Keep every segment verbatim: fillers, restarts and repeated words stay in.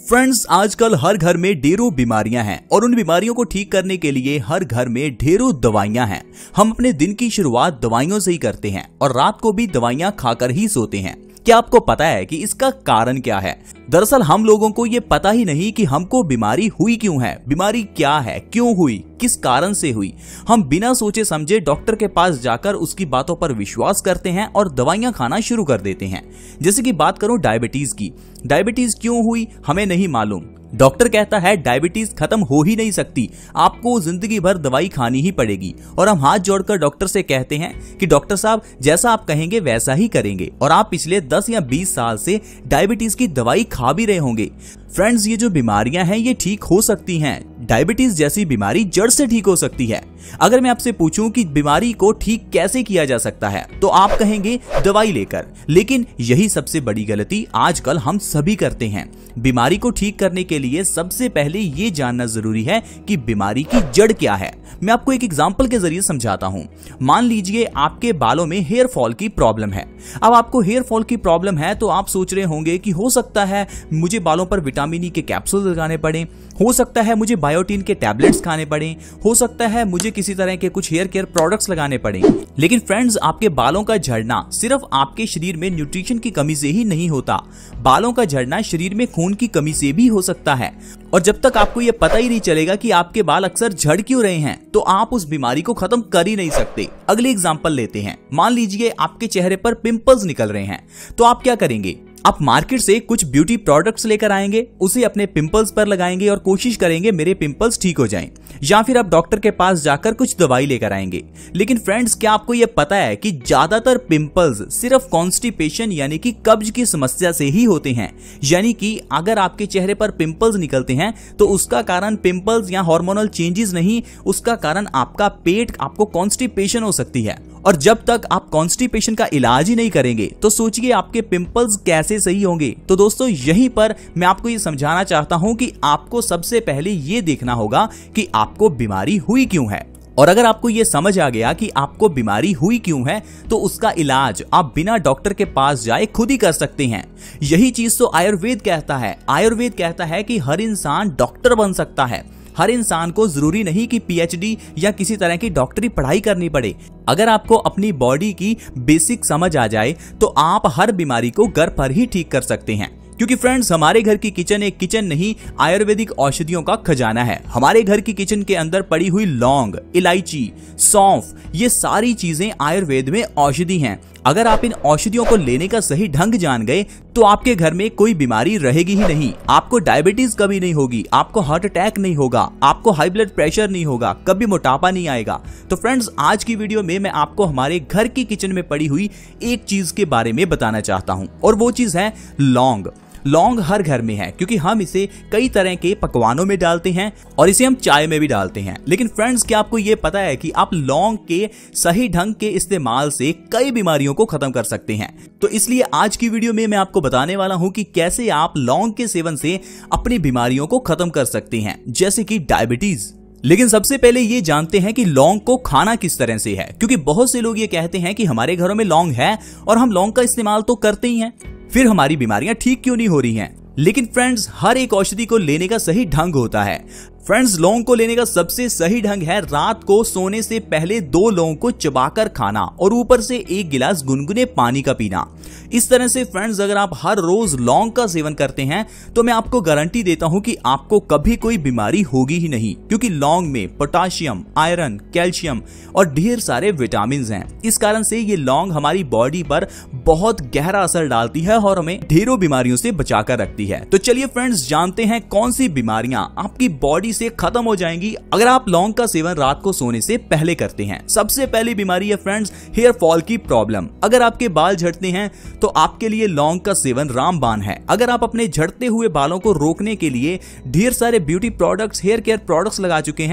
Friends, आजकल हर घर में ढेरों बीमारियां हैं और उन बीमारियों को ठीक करने के लिए हर घर में ढेरों दवाइयां हैं। हम अपने दिन की शुरुआत दवाइयों से ही करते हैं और रात को भी दवाइयां खाकर ही सोते हैं। क्या आपको पता है कि इसका कारण क्या है? दरअसल हम लोगों को ये पता ही नहीं कि हमको बीमारी हुई क्यों है, बीमारी क्या है, क्यों हुई, किस कारण से हुई। हम बिना सोचे समझे डॉक्टर के पास जाकर उसकी बातों पर विश्वास करते हैं और दवाइयां खाना शुरू कर देते हैं। जैसे कि बात करूं डायबिटीज की। डायबिटीज क्यों हुई हमें नहीं मालूम। डॉक्टर कहता है डायबिटीज खत्म हो ही नहीं सकती, आपको जिंदगी भर दवाई खानी ही पड़ेगी। और हम हाथ जोड़कर डॉक्टर से कहते हैं कि डॉक्टर साहब जैसा आप कहेंगे वैसा ही करेंगे, और आप पिछले दस या बीस साल से डायबिटीज की दवाई खा भी रहे होंगे। फ्रेंड्स, ये जो बीमारियां हैं ये ठीक हो सकती हैं। डायबिटीज जैसी बीमारी जड़ से ठीक हो सकती है। अगर मैं आपसे पूछूं कि बीमारी को ठीक कैसे किया जा सकता है तो आप कहेंगे दवाई लेकर, लेकिन यही सबसे बड़ी गलती आजकल हम सभी करते हैं। बीमारी को ठीक करने के लिए सबसे पहले ये जानना जरूरी है कि बीमारी की जड़ क्या है। मैं आपको एक एग्जांपल के जरिए समझाता हूं। मान लीजिए आपके बालों में हेयर फॉल की प्रॉब्लम है। अब आपको हेयर फॉल की प्रॉब्लम है तो आप सोच रहे होंगे कि हो सकता है मुझे बालों पर विटामिन ई के कैप्सूल लगाने पड़े, हो सकता है मुझे बायोटीन के टैबलेट्स खाने पड़े, हो सकता है मुझे किसी तरह के कुछ हेयर केयर प्रोडक्ट्स लगाने पड़े। लेकिन फ्रेंड्स, आपके बालों का झड़ना सिर्फ आपके शरीर में न्यूट्रिशन की कमी से ही नहीं होता। बालों का झड़ना शरीर में खून की कमी से भी हो सकता है। और जब तक आपको यह पता ही नहीं चलेगा कि आपके बाल अक्सर झड़ क्यों रहे हैं तो आप उस बीमारी को खत्म कर ही नहीं सकते। अगले एग्जांपल लेते हैं। मान लीजिए आपके चेहरे पर पिंपल्स निकल रहे हैं, तो आप क्या करेंगे? आप मार्केट से कुछ ब्यूटी प्रोडक्ट्स लेकर आएंगे, उसे अपने पिंपल्स पर लगाएंगे और कोशिश करेंगे मेरे पिंपल्स ठीक हो जाएं। या फिर आप डॉक्टर के पास जाकर कुछ दवाई लेकर आएंगे। लेकिन फ्रेंड्स, क्या आपको यह पता है कि ज्यादातर पिंपल्स सिर्फ कॉन्स्टिपेशन यानी कि कब्ज की समस्या से ही होते हैं। यानी कि अगर आपके चेहरे पर पिंपल्स निकलते हैं तो उसका कारण पिंपल्स या हार्मोनल चेंजेस नहीं, उसका कारण आपका पेट, आपको कॉन्स्टिपेशन हो सकती है। और जब तक आप कॉन्स्टिपेशन का इलाज ही नहीं करेंगे तो सोचिए आपके पिंपल्स कैसे सही होंगे। तो दोस्तों, यहीं पर मैं आपको ये समझाना चाहता हूं कि आपको सबसे पहले ये देखना होगा कि आपको बीमारी हुई क्यों है। और अगर आपको ये समझ आ गया कि आपको बीमारी हुई क्यों है तो उसका इलाज आप बिना डॉक्टर के पास जाए खुद ही कर सकते हैं। यही चीज तो आयुर्वेद कहता है। आयुर्वेद कहता है कि हर इंसान डॉक्टर बन सकता है। हर इंसान को जरूरी नहीं कि पीएचडी या किसी तरह की डॉक्टरी पढ़ाई करनी पड़े। अगर आपको अपनी बॉडी की बेसिक समझ आ जाए तो आप हर बीमारी को घर पर ही ठीक कर सकते हैं। क्योंकि फ्रेंड्स, हमारे घर की किचन एक किचन नहीं, आयुर्वेदिक औषधियों का खजाना है। हमारे घर की किचन के अंदर पड़ी हुई लौंग, इलायची, सौंफ, ये सारी चीजें आयुर्वेद में औषधि हैं। अगर आप इन औषधियों को लेने का सही ढंग जान गए तो आपके घर में कोई बीमारी रहेगी ही नहीं। आपको डायबिटीज कभी नहीं होगी, आपको हार्ट अटैक नहीं होगा, आपको हाई ब्लड प्रेशर नहीं होगा, कभी मोटापा नहीं आएगा। तो फ्रेंड्स, आज की वीडियो में मैं आपको हमारे घर की किचन में पड़ी हुई एक चीज के बारे में बताना चाहता हूं, और वो चीज है लौंग। लौंग हर घर में है क्योंकि हम इसे कई तरह के पकवानों में डालते हैं और इसे हम चाय में भी डालते हैं। लेकिन फ्रेंड्स, क्या आपको ये पता है कि आप लौंग के सही ढंग के इस्तेमाल से कई बीमारियों को खत्म कर सकते हैं? तो इसलिए आज की वीडियो में मैं आपको बताने वाला हूं कि कैसे आप लौंग के सेवन से अपनी बीमारियों को खत्म कर सकते हैं, जैसे कि डायबिटीज। लेकिन सबसे पहले ये जानते हैं कि लौंग को खाना किस तरह से है, क्योंकि बहुत से लोग ये कहते हैं कि हमारे घरों में लौंग है और हम लौंग का इस्तेमाल तो करते ही हैं, फिर हमारी बीमारियां ठीक क्यों नहीं हो रही हैं? लेकिन फ्रेंड्स, हर एक औषधि को लेने का सही ढंग होता है। फ्रेंड्स, लौंग को लेने का सबसे सही ढंग है रात को सोने से पहले दो लौंग को चबाकर खाना और ऊपर से एक गिलास गुनगुने पानी का पीना। इस तरह से फ्रेंड्स, अगर आप हर रोज लौंग का सेवन करते हैं तो मैं आपको गारंटी देता हूं कि आपको कभी कोई बीमारी होगी ही नहीं, क्योंकि लौंग में पोटाशियम, आयरन, कैल्शियम और ढेर सारे विटामिन हैं। इस कारण से ये लौंग हमारी बॉडी पर बहुत गहरा असर डालती है और हमें ढेरों बीमारियों से बचाकर रखती है। तो चलिए फ्रेंड्स, जानते हैं कौन सी बीमारियां आपकी बॉडी से खत्म हो जाएंगी अगर आप लौंग का सेवन रात को सोने से पहले करते हैं। सबसे पहली बीमारी है फ्रेंड्स, हेयर फॉल की प्रॉब्लम। अगर आपके बाल झड़ते हैं तो आपके लिए लौंग का सेवन रामबाण है। अगर आप अपने झड़ते हुए बालों को रोकने के लिए ढेर सारे beauty products, hair care products लगा चुके हैं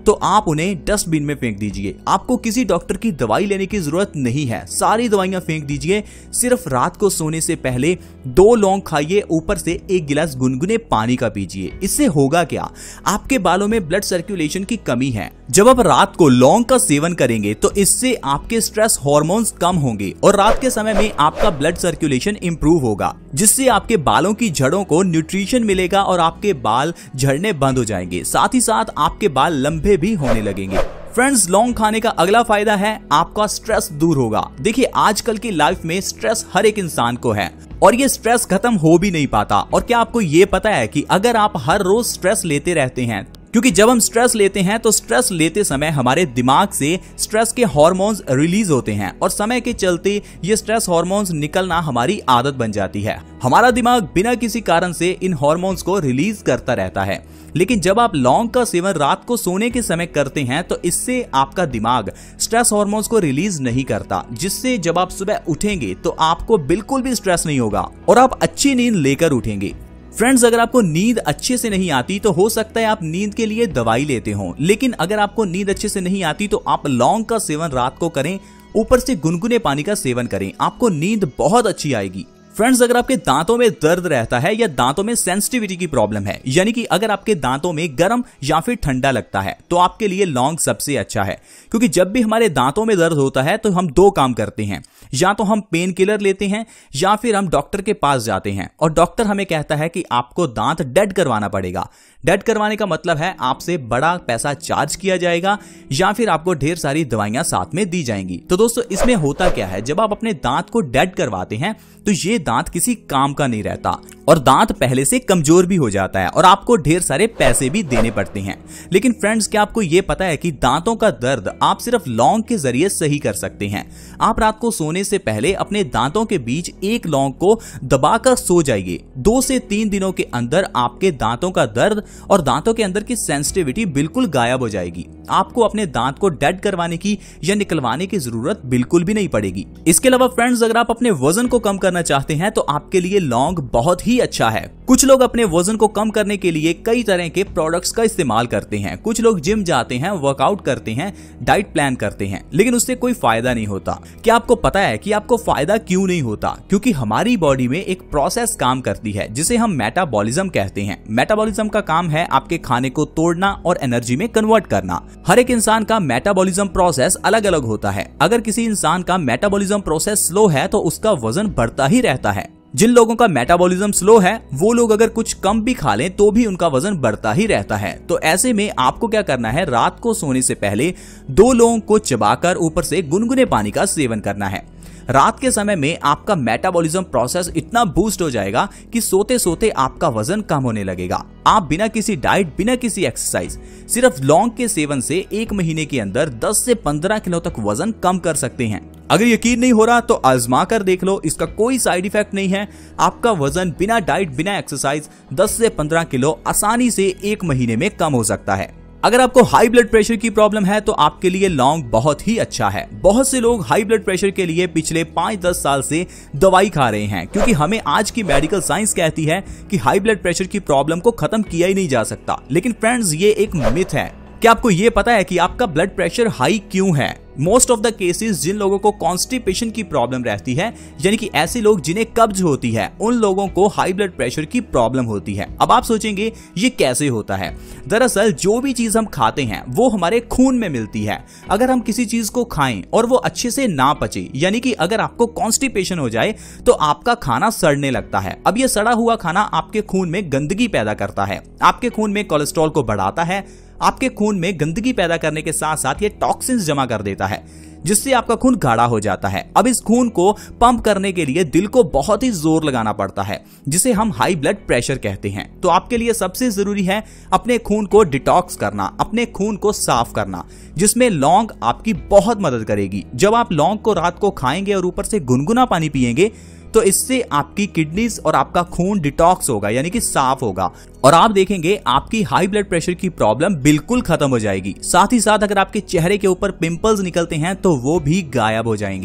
तो आप उन्हें डस्टबिन में फेंक दीजिए। आपको किसी डॉक्टर की दवाई लेने की जरूरत नहीं है, सारी दवाइयां फेंक दीजिए। सिर्फ रात को सोने से पहले दो लौंग खाइए, ऊपर से एक गिलास गुनगुने पानी का पीजिए। इससे होगा क्या, आपके बालों में ब्लड सर्कुलेशन की कमी है। जब आप रात को लौंग का सेवन करेंगे तो इससे आपके स्ट्रेस हार्मोन्स कम होंगे और रात के समय में आपका ब्लड सर्कुलेशन इंप्रूव होगा, जिससे आपके बालों की जड़ों को न्यूट्रिशन मिलेगा और आपके बाल झड़ने बंद हो जाएंगे। साथ ही साथ आपके बाल लंबे भी होने लगेंगे। फ्रेंड्स, लौंग खाने का अगला फायदा है आपका स्ट्रेस दूर होगा। देखिए, आजकल की लाइफ में स्ट्रेस हर एक इंसान को है और ये स्ट्रेस खत्म हो भी नहीं पाता। और क्या आपको ये पता है कि अगर आप हर रोज स्ट्रेस लेते रहते हैं, क्योंकि जब हम स्ट्रेस लेते हैं तो स्ट्रेस लेते समय हमारे दिमाग से स्ट्रेस के हार्मोन्स रिलीज होते हैं और समय के चलते ये स्ट्रेस हार्मोन्स निकलना हमारी आदत बन जाती है। हमारा दिमाग बिना किसी कारण से इन हार्मोन्स को रिलीज करता रहता है। लेकिन जब आप लौंग का सेवन रात को सोने के समय करते हैं तो इससे आपका दिमाग स्ट्रेस हार्मोन्स को रिलीज नहीं करता, जिससे जब आप सुबह उठेंगे तो आपको बिल्कुल भी स्ट्रेस नहीं होगा और आप अच्छी नींद लेकर उठेंगे। फ्रेंड्स, अगर आपको नींद अच्छे से नहीं आती तो हो सकता है आप नींद के लिए दवाई लेते हो, लेकिन अगर आपको नींद अच्छे से नहीं आती तो आप लौंग का सेवन रात को करें, ऊपर से गुनगुने पानी का सेवन करें, आपको नींद बहुत अच्छी आएगी। फ्रेंड्स, अगर आपके दांतों में दर्द रहता है या दांतों में सेंसिटिविटी की प्रॉब्लम है, यानी कि अगर आपके दांतों में गर्म या फिर ठंडा लगता है, तो आपके लिए लौंग सबसे अच्छा है। क्योंकि जब भी हमारे दांतों में दर्द होता है तो हम दो काम करते हैं, या तो हम पेन किलर लेते हैं या फिर हम डॉक्टर के पास जाते हैं और डॉक्टर हमें कहता है कि आपको दांत डेड करवाना पड़ेगा। डेड करवाने का मतलब है आपसे बड़ा पैसा चार्ज किया जाएगा या फिर आपको ढेर सारी दवाइयां साथ में दी जाएंगी। तो दोस्तों, इसमें होता क्या है, जब आप अपने दांत को डेड करवाते हैं तो ये दांत किसी काम का नहीं रहता और दांत पहले से कमजोर भी हो जाता है और आपको ढेर सारे पैसे भी देने पड़ते हैं। लेकिन फ्रेंड्स, क्या आपको ये पता है कि दांतों का दर्द आप सिर्फ लौंग के जरिए सही कर सकते हैं। आप रात को सोने से पहले अपने दांतों के बीच एक लौंग को दबाकर सो जाइए। दो से तीन दिनों के अंदर आपके दांतों का दर्द और दांतों के अंदर की सेंसिटिविटी बिल्कुल गायब हो जाएगी। आपको अपने दांत को डेड करवाने की या निकलवाने की जरूरत बिल्कुल भी नहीं पड़ेगी। इसके अलावा फ्रेंड्स, अगर आप अपने वजन को कम करना चाहते हैं तो आपके लिए लौंग बहुत ही अच्छा है। कुछ लोग अपने वजन को कम करने के लिए कई तरह के प्रोडक्ट्स का इस्तेमाल करते हैं। कुछ लोग जिम जाते हैं, वर्कआउट करते हैं, डाइट प्लान करते हैं, लेकिन उससे कोई फायदा नहीं होता। क्या आपको पता है कि आपको फायदा क्यों नहीं होता? क्योंकि हमारी बॉडी में एक प्रोसेस काम करती है जिसे हम मेटाबॉलिज्म कहते हैं। मेटाबॉलिज्म का काम है आपके खाने को तोड़ना और एनर्जी में कन्वर्ट करना। हर एक इंसान का मेटाबॉलिज्म प्रोसेस अलग अलग होता है। अगर किसी इंसान का मेटाबॉलिज्म प्रोसेस स्लो है तो उसका वजन बढ़ता ही रहता है। जिन लोगों का मेटाबॉलिज्म स्लो है वो लोग अगर कुछ कम भी खा लें तो भी उनका वजन बढ़ता ही रहता है। तो ऐसे में आपको क्या करना है, रात को सोने से पहले दो लौंग को चबाकर ऊपर से गुनगुने पानी का सेवन करना है। रात के समय में आपका मेटाबॉलिज्म प्रोसेस इतना बूस्ट हो जाएगा कि सोते सोते आपका वजन कम होने लगेगा। आप बिना किसी डाइट, बिना किसी एक्सरसाइज, सिर्फ लौंग के सेवन से एक महीने के अंदर दस से पंद्रह किलो तक वजन कम कर सकते हैं। अगर यकीन नहीं हो रहा तो आजमा कर देख लो, इसका कोई साइड इफेक्ट नहीं है। आपका वजन बिना डाइट, बिना एक्सरसाइज दस से पंद्रह किलो आसानी से एक महीने में कम हो सकता है। अगर आपको हाई ब्लड प्रेशर की प्रॉब्लम है तो आपके लिए लौंग बहुत ही अच्छा है। बहुत से लोग हाई ब्लड प्रेशर के लिए पिछले पाँच दस साल से दवाई खा रहे हैं, क्योंकि हमें आज की मेडिकल साइंस कहती है कि हाई ब्लड प्रेशर की प्रॉब्लम को खत्म किया ही नहीं जा सकता। लेकिन फ्रेंड्स, ये एक मिथ है। क्या आपको ये पता है कि आपका ब्लड प्रेशर हाई क्यों है? मोस्ट ऑफ द केसेस जिन लोगों को कॉन्स्टिपेशन की प्रॉब्लम रहती है, यानी कि ऐसे लोग जिन्हें कब्ज होती है, उन लोगों को हाई ब्लड प्रेशर की प्रॉब्लम होती है। अब आप सोचेंगे ये कैसे होता है? दरअसल जो भी चीज हम खाते हैं वो हमारे खून में मिलती है। अगर हम किसी चीज को खाएं और वो अच्छे से ना पचे, यानी कि अगर आपको कॉन्स्टिपेशन हो जाए तो आपका खाना सड़ने लगता है। अब ये सड़ा हुआ खाना आपके खून में गंदगी पैदा करता है, आपके खून में कोलेस्ट्रॉल को बढ़ाता है, आपके खून में गंदगी पैदा करने के साथ साथ ये टॉक्सिन्स जमा कर देता है, जिससे आपका खून गाढ़ा हो जाता है। अब इस खून को पंप करने के लिए दिल को बहुत ही जोर लगाना पड़ता है, जिसे हम हाई ब्लड प्रेशर कहते हैं। तो आपके लिए सबसे जरूरी है अपने खून को डिटॉक्स करना, अपने खून को साफ करना, जिसमें लौंग आपकी बहुत मदद करेगी। जब आप लौंग को रात को खाएंगे और ऊपर से गुनगुना पानी पिएंगे तो इससे आपकी किडनीज और आपका खून डिटॉक्स होगा, यानी कि साफ होगा, और आप देखेंगे आपकी हाई ब्लड प्रेशर की प्रॉब्लम बिल्कुल खत्म हो जाएगी। साथ ही साथ अगर आपके चेहरे के ऊपर पिंपल्स निकलते हैं तो वो भी गायब हो जाएंगे।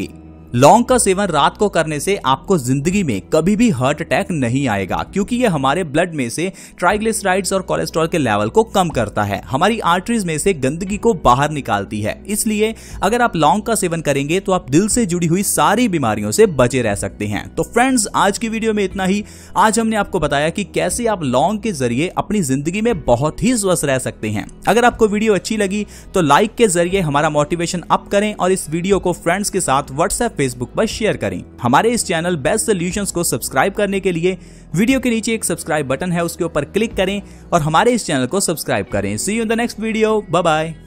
लौंग का सेवन रात को करने से आपको जिंदगी में कभी भी हार्ट अटैक नहीं आएगा, क्योंकि ये हमारे ब्लड में से ट्राइग्लिसराइड्स और कोलेस्ट्रॉल के लेवल को कम करता है, हमारी आर्टरीज में से गंदगी को बाहर निकालती है। इसलिए अगर आप लौंग का सेवन करेंगे तो आप दिल से जुड़ी हुई सारी बीमारियों से बचे रह सकते हैं। तो फ्रेंड्स, आज की वीडियो में इतना ही। आज हमने आपको बताया कि कैसे आप लौंग के जरिए अपनी जिंदगी में बहुत ही स्वस्थ रह सकते हैं। अगर आपको वीडियो अच्छी लगी तो लाइक के जरिए हमारा मोटिवेशन अप करें और इस वीडियो को फ्रेंड्स के साथ व्हाट्सएप फेसबुक पर शेयर करें। हमारे इस चैनल बेस्ट सॉल्यूशंस को सब्सक्राइब करने के लिए वीडियो के नीचे एक सब्सक्राइब बटन है, उसके ऊपर क्लिक करें और हमारे इस चैनल को सब्सक्राइब करें। See you in the next video. Bye bye.